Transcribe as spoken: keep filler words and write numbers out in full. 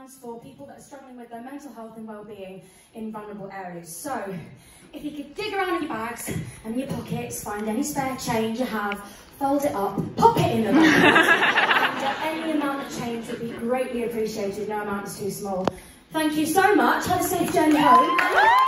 pounds for people that are struggling with their mental health and well-being in vulnerable areas. So, if you could dig around in your bags and your pockets, find any spare change you have, fold it up, pop it in the bag, and uh, any amount of change would be greatly appreciated. No amount is too small. Thank you so much. Have a safe journey home.